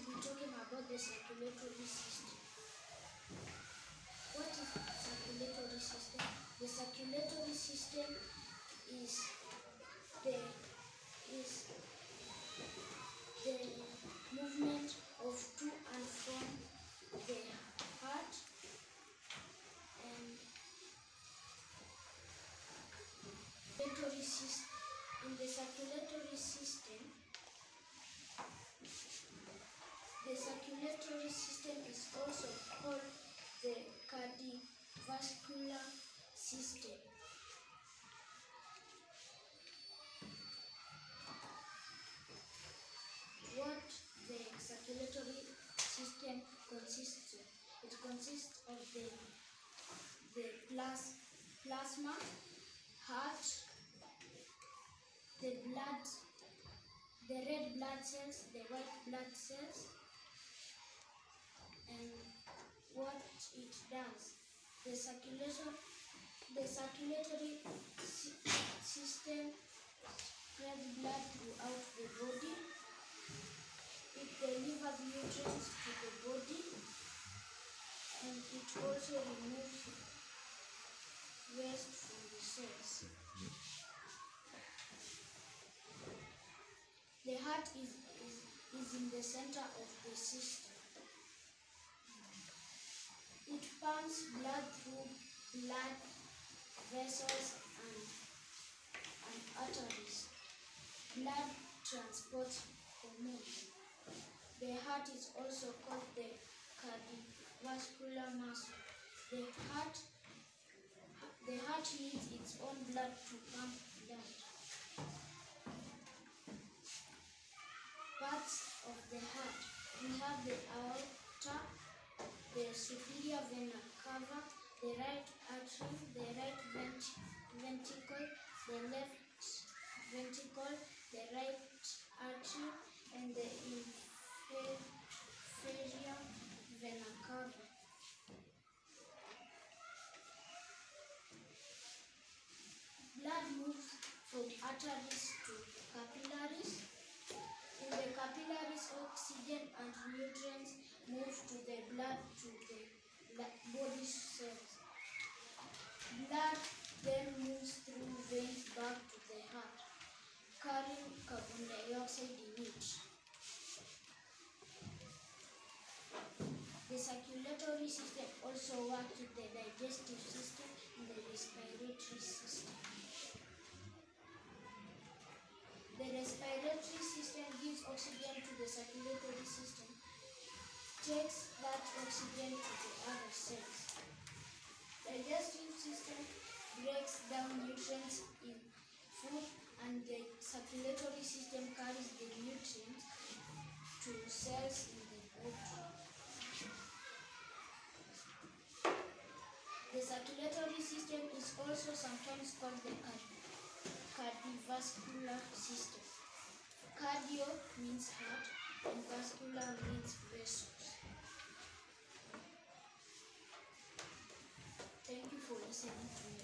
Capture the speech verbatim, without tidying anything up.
be talking about the circulatory system. What is circulatory system? The circulatory system is the is the movement of to and from the heart and circulatory system. In the circulatory system, the circulatory system is also called the cardiovascular system. What the circulatory system consists of? It consists of the, the plas, plasma, heart, the blood, the red blood cells, the white blood cells, and what it does. The circulation, the circulatory system spreads blood throughout the body. It delivers nutrients to the body, and it also removes waste from the cells. The heart is, is, is in the center of the system. It pumps blood through blood vessels and, and arteries. Blood transports hormones. The heart is also called the cardiovascular muscle. The heart, the heart needs its own blood to pump blood. Parts of the heart. We have the aorta, the superior vena cava, the right artery, the right vent ventricle, the left ventricle, the right artery, and the inferior vena cava. Blood moves from arteries to capillaries. In the capillaries, oxygen and nutrients move to the blood to the body cells. Blood then moves through veins back to the heart, carrying carbon dioxide in it. The circulatory system also works with the digestive system and the respiratory system. The respiratory system gives oxygen to the circulatory system, takes that oxygen to the other cells. Digestive system breaks down nutrients in food, and the circulatory system carries the nutrients to cells in the body. The circulatory system is also sometimes called the cardiovascular system. Cardio means heart and vascular means vessels. Thank you for listening to me.